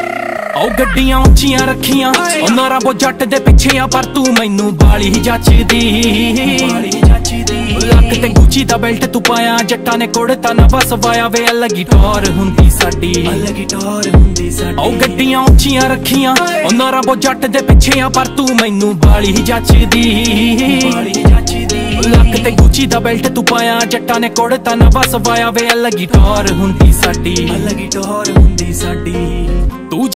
ਉਹ ਗੱਡੀਆਂ ਉੱਚੀਆਂ ਰੱਖੀਆਂ ਉਹਨਾਂ ਰੱਬੋ ਜੱਟ ਦੇ ਪਿੱਛੇ ਆ ਪਰ ਤੂੰ ਮੈਨੂੰ ਬਾਲੀ ਜੱਚਦੀ। ਲੱਕ ਤੇ ਗੁੱਚੀ ਦਾ ਬੈਲਟ ਤੂੰ ਪਾਇਆ ਜੱਟਾਂ ਨੇ ਕੁੜਤਾ ਨਾ ਵਸਵਾਇਆ ਵੇ ਅਲੱਗ ਹੀ ਟੌਰ ਹੁੰਦੀ ਸਾਡੀ। ਉਹ ਗੱਡੀਆਂ ਉੱਚੀਆਂ ਰੱਖੀਆਂ ਉਹਨਾਂ ਰੱਬੋ ਜੱਟ ਦੇ ਪਿੱਛੇ ਆ ਪਰ ਤੂੰ ਮੈਨੂੰ ਬਾਲੀ ਜੱਚਦੀ। ਲੱਕ ਤੇ ਗੁੱਚੀ ਦਾ ਬੈਲਟ ਤੂੰ ਪਾਇਆ ਜੱਟਾਂ ਨੇ ਕੁੜਤਾ ਨਾ ਵਸਵਾਇਆ ਵੇ ਅਲੱਗ ਹੀ ਟੌਰ ਹੁੰਦੀ ਸਾਡੀ। ਤੂੰ